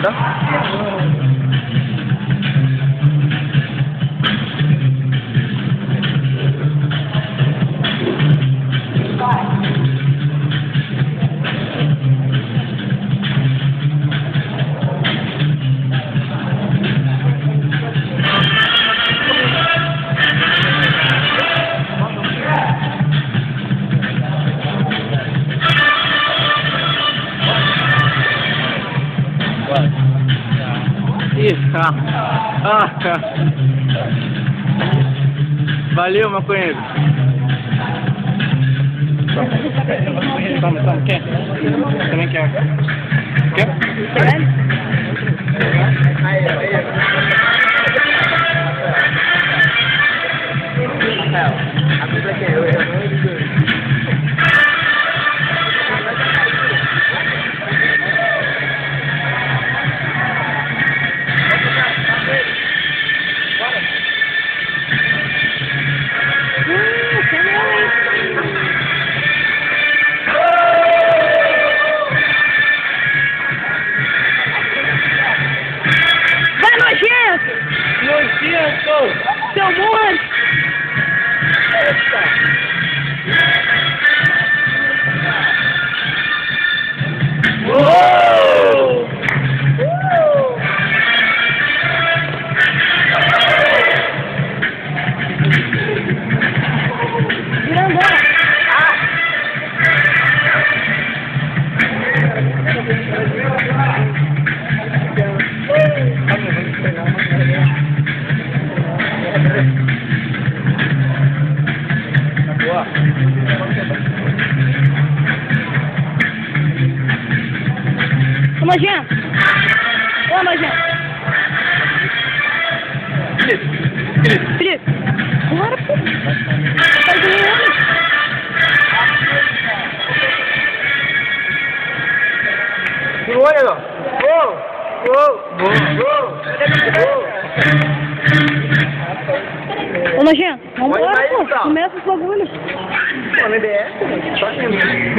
Isso, valeu, maconheiro. Toma, quer? Também quer? Quer? Nojento! Seu monte! Eita! Uou! Grandão! Ô, nojento! Ô, nojento! Felipe! Bora, pô! Tá ganhando! Olha, ó! Ô, nojento! Vambora, pô! Começa os bagulhos! Pô, não é BS, só mesmo.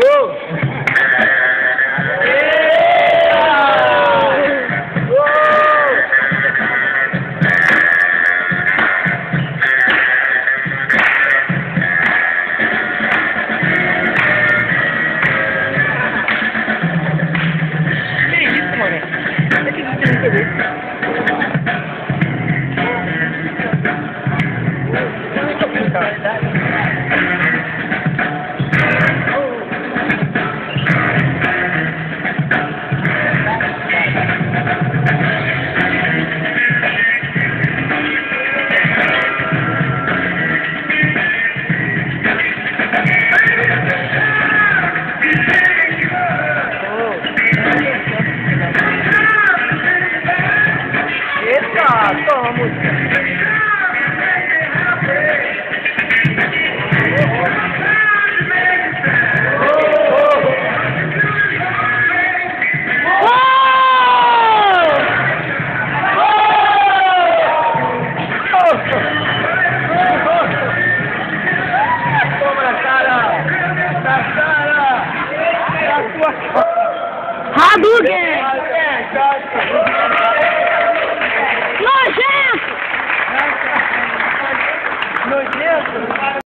Toma, música. Hadouken! Nojento! Nojento!